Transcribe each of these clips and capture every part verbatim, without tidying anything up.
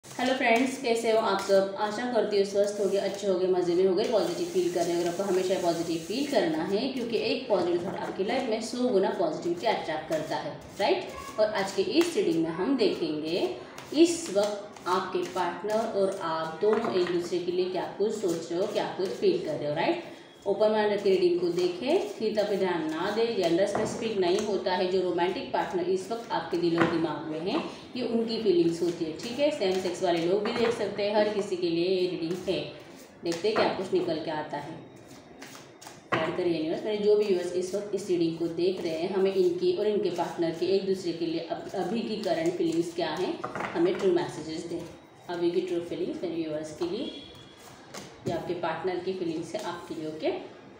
Hello friends, कैसे हो आप सब। आशा करती हूँ स्वस्थ हो गए, अच्छे हो गए, मज़े में हो गए, पॉजिटिव फील कर रहे हो। अगर आपको हमेशा पॉजिटिव फील करना है, क्योंकि एक पॉजिटिव थॉट आपकी लाइफ में सौ गुना पॉजिटिविटी अट्रैक्ट करता है, राइट। और आज के इस रीडिंग में हम देखेंगे इस वक्त आपके पार्टनर और आप दोनों एक दूसरे के लिए क्या कुछ सोच रहे हो, क्या कुछ फील कर रहे हो, राइट। ओपन माइंड रख के रीडिंग को देखें, फिर पे ध्यान ना दें। जेंडर स्पेसिफिक नहीं होता है। जो रोमांटिक पार्टनर इस वक्त आपके दिल और दिमाग में है, ये उनकी फीलिंग्स होती है, ठीक है। सेम सेक्स वाले लोग भी देख सकते हैं, हर किसी के लिए ये रीडिंग है। देखते हैं क्या कुछ निकल के आता है। ऐड करिए यूनिवर्स, मेरे जो भी यूनिवर्स इस वक्त इस रीडिंग को देख रहे हैं, हमें इनकी और इनके पार्टनर की एक दूसरे के लिए अभी की करंट फीलिंग्स क्या हैं, हमें ट्रू मैसेजेस दें। अभी की ट्रू फीलिंग्स मेरे यूनिवर्स के लिए या आपके पार्टनर की फीलिंग्स है आपके लिए, okay.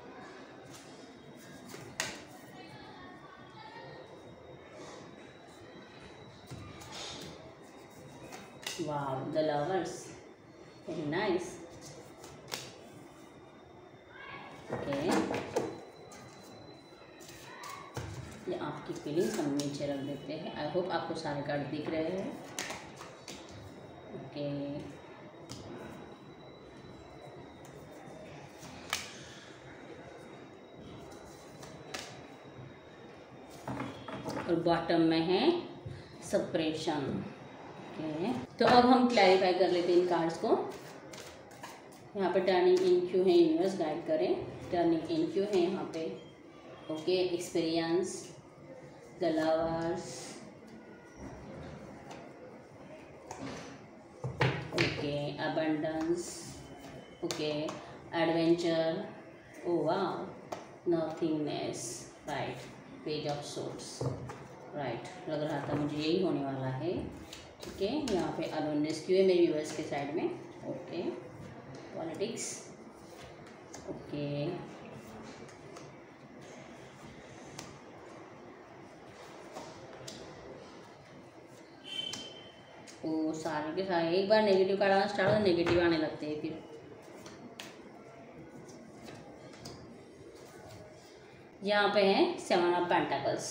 Wow, the lovers, very nice, okay. ये आपकी फीलिंग्स हम नीचे रख देते हैं। आई होप आपको सारे कार्ड दिख रहे हैं, ओके। और बॉटम में है सेपरेशन, ओके। तो अब हम क्लैरिफाई कर लेते हैं इन कार्ड्स को। यहाँ पे टर्निंग इन क्यों है, यूनिवर्स गाइड करें। टर्निंग इन क्यों है यहाँ पे, okay. Experience, the lovers, okay. Abundance, okay. Adventure, oh wow, nothingness, right. Page of swords, right. लग रहा था मुझे यही होने वाला है, ठीक है। यहाँ पे अलोननेस क्यों है मेरे व्यूअर्स के साइड में, ओके। Politics, okay. ओ सारे के सारे एक बार नेगेटिव कार्ड आना स्टार्ट हो, नेगेटिव आने लगते हैं फिर। यहाँ पे है सेवन ऑफ पेंटाकल्स।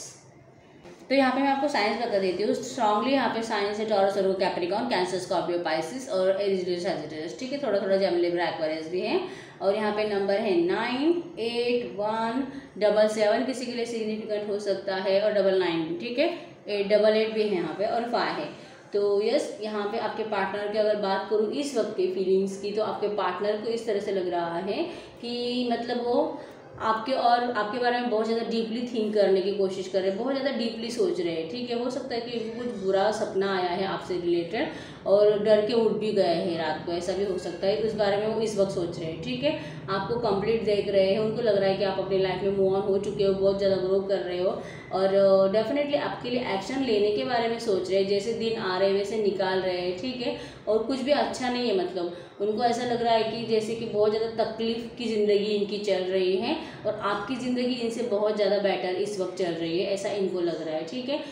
तो यहाँ पे मैं आपको साइंस बता देती हूँ स्ट्रांगली। यहाँ पे साइंस है Taurus, Virgo, Capricorn, Cancer, Scorpio, Pisces और एरिस, सजिटेरियस, ठीक है। थोड़ा थोड़ा जेमिनी, लिब्रा, एक्वेरियस भी है। और यहाँ पे नंबर है nine, eight, one, double seven, किसी के लिए सिग्निफिकेंट हो सकता है, और डबल नाइन भी, ठीक है। एट, डबल एट भी है यहाँ पे, और फाइव है। तो यस, यहाँ पे आपके पार्टनर की अगर बात करूँ इस वक्त के फीलिंग्स की, तो आपके पार्टनर को इस तरह से लग रहा है कि मतलब वो आपके और आपके बारे में बहुत ज़्यादा डीपली थिंक करने की कोशिश कर रहे हैं, बहुत ज़्यादा डीपली सोच रहे हैं, ठीक है। हो सकता है कि कुछ बुरा सपना आया है आपसे रिलेटेड और डर के उठ भी गए हैं रात को, ऐसा भी हो सकता है। उस बारे में वो इस वक्त सोच रहे हैं, ठीक है। आपको कंप्लीट देख रहे हैं, उनको लग रहा है कि आप अपनी लाइफ में मूव ऑन हो चुके हो, बहुत ज़्यादा ग्रो कर रहे हो, और डेफिनेटली आपके लिए एक्शन लेने के बारे में सोच रहे हैं। जैसे दिन आ रहे हैं वैसे निकाल रहे हैं, ठीक है। और कुछ भी अच्छा नहीं है, मतलब उनको ऐसा लग रहा है कि जैसे कि बहुत ज़्यादा तकलीफ की ज़िंदगी इनकी चल रही है और आपकी ज़िंदगी इनसे बहुत ज़्यादा बेटर इस वक्त चल रही है, ऐसा इनको लग रहा है, ठीक है।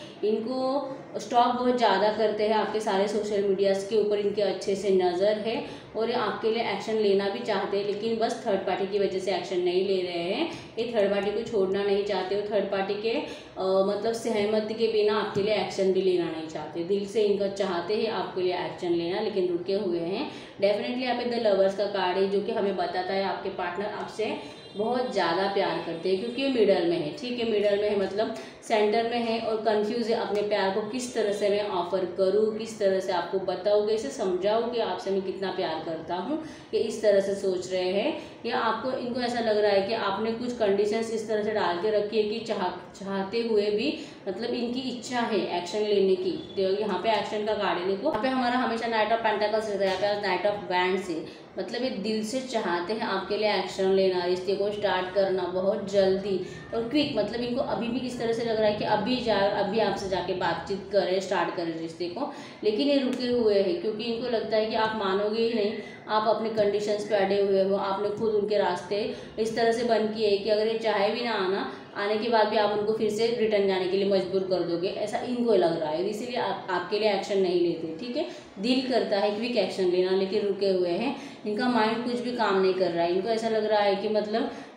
इनको स्टॉक बहुत ज़्यादा करते हैं आपके सारे सोशल मीडियाज़ के ऊपर, इनके अच्छे से नज़र है और ये आपके लिए एक्शन लेना भी चाहते हैं, लेकिन बस थर्ड पार्टी की वजह से एक्शन नहीं ले रहे हैं। ये थर्ड पार्टी को छोड़ना नहीं चाहते हो, थर्ड पार्टी के आ, मतलब सहमति के बिना आपके लिए एक्शन भी लेना नहीं चाहते। दिल से इनका चाहते हैं आपके लिए एक्शन लेना, लेकिन रुके हुए हैं। डेफिनेटली यहाँ पे द लवर्स का कार्ड है, जो कि हमें बताता है आपके पार्टनर आपसे बहुत ज़्यादा प्यार करते हैं, क्योंकि ये मिडल में है, ठीक है। मिडल में है मतलब सेंटर में है और कंफ्यूज है अपने प्यार को किस तरह से मैं ऑफर करूँ, किस तरह से आपको बताऊँ, कैसे समझाऊँ कि आपसे मैं कितना प्यार करता हूँ। ये इस तरह से सोच रहे हैं, या आपको इनको ऐसा लग रहा है कि आपने कुछ कंडीशंस इस तरह से डाल के रखी है कि चाह चाहते हुए भी मतलब इनकी इच्छा है एक्शन लेने की। तो यहाँ पे एक्शन का कार्ड है, देखो यहाँ पे हमारा हमेशा नाइट ऑफ पेंटाकल्स रहता है, यहाँ पे नाइट ऑफ वैंड्स है। मतलब ये दिल से चाहते हैं आपके लिए एक्शन लेना, रिश्ते को स्टार्ट करना बहुत जल्दी और क्विक। मतलब इनको अभी भी किस तरह से लग रहा है कि अभी जा अभी आपसे जाके बातचीत करें, स्टार्ट करें रिश्ते को, लेकिन ये रुके हुए हैं क्योंकि इनको लगता है कि आप मानोगे ही नहीं। आप अपने कंडीशंस पे अड़े हुए हो, आपने खुद उनके रास्ते इस तरह से बंद किए कि अगर ये चाहे भी ना आना, आने के बाद भी आप उनको फिर से रिटर्न जाने के लिए मजबूर कर दोगे, ऐसा इनको लग रहा है। इसीलिए आप आपके लिए एक्शन नहीं लेते, ठीक है। दिल करता है क्विक एक्शन लेना, लेकिन रुके हुए हैं। इनका माइंड कुछ भी काम नहीं कर रहा है। इनको ऐसा लग रहा है कि मतलब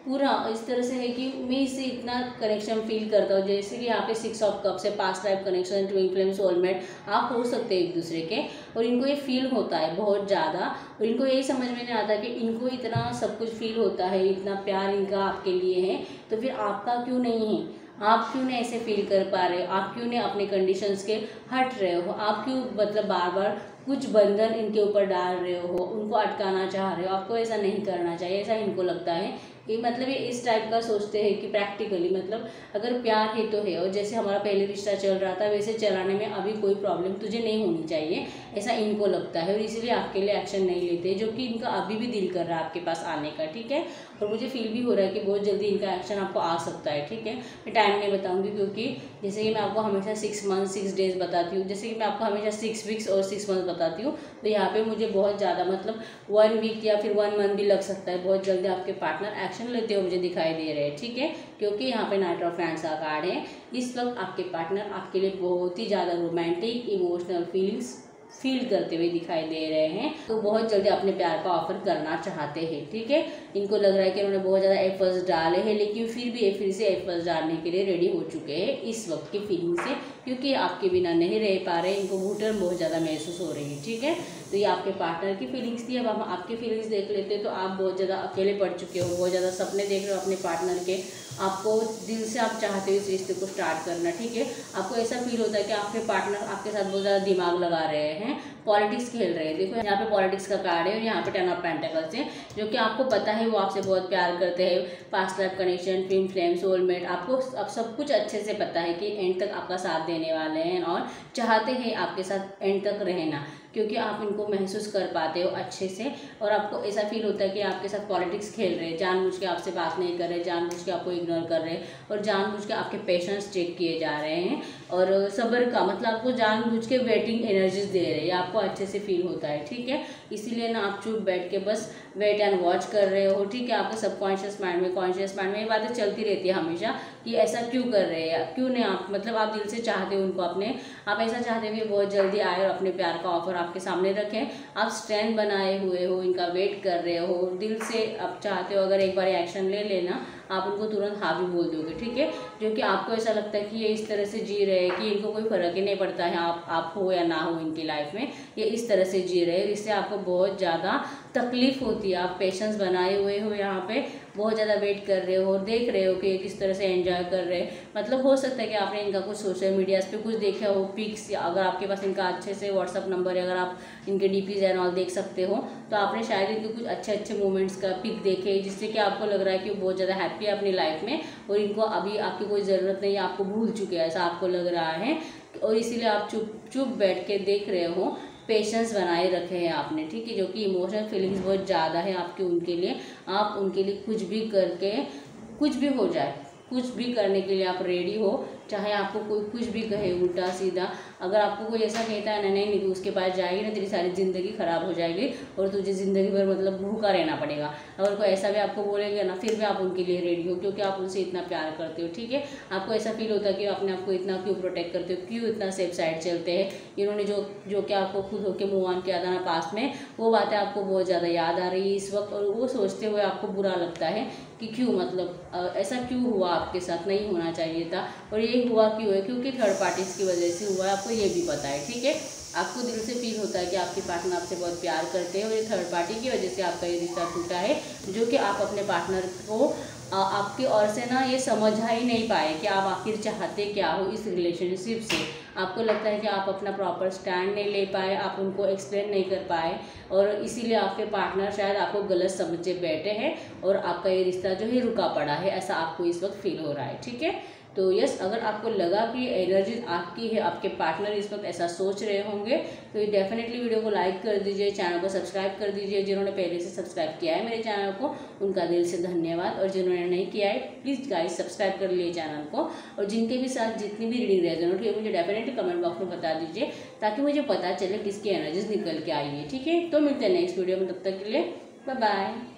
पूरा इस तरह से है कि मैं इससे इतना कनेक्शन फील करता हूँ। जैसे कि यहाँ पे सिक्स ऑफ कप्स है, past life connection, twin flame, soulmate आप हो सकते हैं एक दूसरे के, और इनको ये फील होता है बहुत ज़्यादा। और इनको यही समझ में नहीं आता कि इनको इतना सब कुछ फील होता है, इतना प्यार इनका आपके लिए है, तो फिर आपका क्यों नहीं है? आप क्यों नहीं ऐसे फील कर पा रहे हो? आप क्यों नहीं अपने कंडीशंस के हट रहे हो? आप क्यों मतलब बार बार कुछ बंधन इनके ऊपर डाल रहे हो, उनको अटकाना चाह रहे हो? आपको ऐसा नहीं करना चाहिए, ऐसा इनको लगता है। ये मतलब ये इस टाइप का सोचते हैं कि प्रैक्टिकली मतलब अगर प्यार है तो है, और जैसे हमारा पहले रिश्ता चल रहा था वैसे चलाने में अभी कोई प्रॉब्लम तुझे नहीं होनी चाहिए, ऐसा इनको लगता है, और इसीलिए आपके लिए एक्शन नहीं लेते, जो कि इनका अभी भी दिल कर रहा है आपके पास आने का, ठीक है। और मुझे फील भी हो रहा है कि बहुत जल्दी इनका एक्शन आपको आ सकता है, ठीक है। मैं टाइम नहीं बताऊंगी, क्योंकि जैसे कि मैं आपको हमेशा सिक्स मंथ सिक्स डेज बताती हूँ, जैसे कि मैं आपको हमेशा सिक्स वीक्स और सिक्स मंथ बताती हूँ, तो यहाँ पे मुझे बहुत ज़्यादा मतलब वन वीक या फिर वन मंथ भी लग सकता है। बहुत जल्दी आपके पार्टनर एक्शन लेते हुए मुझे दिखाई दे रहे हैं, ठीक है, क्योंकि यहाँ पे नाइट ऑफ हैंड्स का कार्ड है। इस वक्त आपके पार्टनर आपके लिए बहुत ही ज़्यादा रोमांटिक इमोशनल फीलिंग्स फील करते हुए दिखाई दे रहे हैं, तो बहुत जल्दी अपने प्यार का ऑफर करना चाहते हैं, ठीक है। इनको लग रहा है कि उन्होंने बहुत ज़्यादा एफर्ट्स डाले हैं, लेकिन फिर भी ये फिर से एफर्ट्स डालने के लिए रेडी हो चुके हैं इस वक्त की फीलिंग से, क्योंकि आपके बिना नहीं रह पा रहे, इनको घुटन बहुत ज़्यादा महसूस हो रही है, ठीक है। तो ये आपके पार्टनर की फीलिंग्स थी। अब हम आपकी फीलिंग्स देख लेते हैं। तो आप बहुत ज़्यादा अकेले पड़ चुके हो, बहुत ज़्यादा सपने देख रहे हो अपने पार्टनर के, आपको दिल से आप चाहते हो इस रिश्ते को स्टार्ट करना, ठीक है। आपको ऐसा फील होता है कि आपके पार्टनर आपके साथ बहुत ज़्यादा दिमाग लगा रहे हैं, पॉलिटिक्स खेल रहे हैं। देखो यहाँ पे पॉलिटिक्स का कार्ड है और यहाँ पे टेन ऑफ पेंटिकल्स है, जो कि आपको पता है वो आपसे बहुत प्यार करते हैं, past life connection, twin flame, soulmate, आपको अब सब कुछ अच्छे से पता है कि एंड तक आपका साथ देने वाले हैं और चाहते हैं आपके साथ एंड तक रहना, क्योंकि आप इनको महसूस कर पाते हो अच्छे से। और आपको ऐसा फील होता है कि आपके साथ पॉलिटिक्स खेल रहे हैं, जानबूझ के आपसे बात नहीं कर रहे, जानबूझ के आपको इग्नोर कर रहे हैं, और जानबूझ के आपके पेशेंस चेक किए जा रहे हैं, और सब्र का मतलब आपको जानबूझ के वेटिंग एनर्जीज दे रहे हैं, आपको अच्छे से फील होता है, ठीक है। इसीलिए ना आप चुप बैठ के बस वेट एंड वॉच कर रहे हो, ठीक है। आपके सबकॉन्शियस माइंड में, कॉन्शियस माइंड में ये बातें चलती रहती है हमेशा कि ऐसा क्यों कर रहे हैं, क्यों नहीं आप मतलब आप दिल से चाहते हो उनको अपने, आप ऐसा चाहते हो कि बहुत जल्दी आए और अपने प्यार का ऑफर आपके सामने रखें। आप स्ट्रेंथ बनाए हुए हो, इनका वेट कर रहे हो, दिल से आप चाहते हो अगर एक बार एक्शन ले लेना आप उनको तुरंत हाँ भी बोल दोगे, ठीक है। जो कि आपको ऐसा लगता है कि ये इस तरह से जी रहे हैं कि इनको कोई फर्क ही नहीं पड़ता है आप आप हो या ना हो इनकी लाइफ में, ये इस तरह से जी रहे हैं, इससे आपको बहुत ज़्यादा तकलीफ होती है। आप पेशेंस बनाए हुए हो, यहाँ पे बहुत ज़्यादा वेट कर रहे हो और देख रहे हो कि ये किस तरह से एंजॉय कर रहे हैं। मतलब हो सकता है कि आपने इनका कुछ सोशल मीडियाज़ पे कुछ देखा हो पिक्स, या अगर आपके पास इनका अच्छे से व्हाट्सअप नंबर है, अगर आप इनके डीपीज एंड ऑल देख सकते हो, तो आपने शायद इनके कुछ अच्छे अच्छे मोमेंट्स का पिक देखे, जिससे कि आपको लग रहा है कि वो बहुत ज़्यादा हैप्पी है अपनी लाइफ में और इनको अभी आपकी कोई ज़रूरत नहीं है, आपको भूल चुके हैं ऐसा आपको लग रहा है, और इसीलिए आप चुप चुप बैठ के देख रहे हो, पेशेंस बनाए रखे हैं आपने, ठीक है। जो कि इमोशनल फीलिंग्स बहुत ज़्यादा है आपके उनके लिए, आप उनके लिए कुछ भी करके कुछ भी हो जाए, कुछ भी करने के लिए आप रेडी हो, चाहे आपको कोई कुछ भी कहे उल्टा सीधा। अगर आपको कोई ऐसा कहता है ना नहीं नहीं तू उसके पास जाएगी ना तेरी सारी ज़िंदगी ख़राब हो जाएगी और तुझे ज़िंदगी भर मतलब भूखा रहना पड़ेगा, अगर कोई ऐसा भी आपको बोलेगा ना फिर भी आप उनके लिए रेडी हो, क्योंकि आप उनसे इतना प्यार करते हो, ठीक है। आपको ऐसा फील होता है कि अपने आप को इतना क्यों प्रोटेक्ट करते हो, क्यों इतना सेफ साइड चलते हैं। इन्होंने जो जो कि आपको खुद होकर मूव ऑन किया था ना पास्ट में, वो बातें आपको बहुत ज़्यादा याद आ रही है इस वक्त, और वो सोचते हुए आपको बुरा लगता है कि क्यों मतलब ऐसा क्यों हुआ आपके साथ, नहीं होना चाहिए था। और ये हुआ क्यों है, क्योंकि थर्ड पार्टीज की वजह से हुआ है, आपको ये भी पता है, ठीक है। आपको दिल से फील होता है कि आपके पार्टनर आपसे बहुत प्यार करते हैं और ये थर्ड पार्टी की वजह से आपका ये रिश्ता टूटा है, जो कि आप अपने पार्टनर को आपकी ओर से ना ये समझ ही नहीं पाए कि आप आखिर चाहते क्या हो इस रिलेशनशिप से। आपको लगता है कि आप अपना प्रॉपर स्टैंड नहीं ले पाए, आप उनको एक्सप्लेन नहीं कर पाए, और इसीलिए आपके पार्टनर शायद आपको गलत समझे बैठे हैं और आपका ये रिश्ता जो है रुका पड़ा है, ऐसा आपको इस वक्त फील हो रहा है, ठीक है। तो यस, अगर आपको लगा कि एनर्जी आपकी है, आपके पार्टनर इस वक्त ऐसा सोच रहे होंगे, तो ये डेफिनेटली वीडियो को लाइक कर दीजिए, चैनल को सब्सक्राइब कर दीजिए। जिन्होंने पहले से सब्सक्राइब किया है मेरे चैनल को उनका दिल से धन्यवाद, और जिन्होंने नहीं किया है प्लीज़ गाइस सब्सक्राइब कर लिए चैनल को। और जिनके भी साथ जितनी भी रीडिंग रेजोनेट हुई है मुझे डेफिनेटली कमेंट बॉक्स में बता दीजिए, ताकि मुझे पता चले किसकी एनर्जीज निकल के आई है, ठीक है। तो मिलते हैं नेक्स्ट वीडियो में, तब तक के लिए बाय बाय।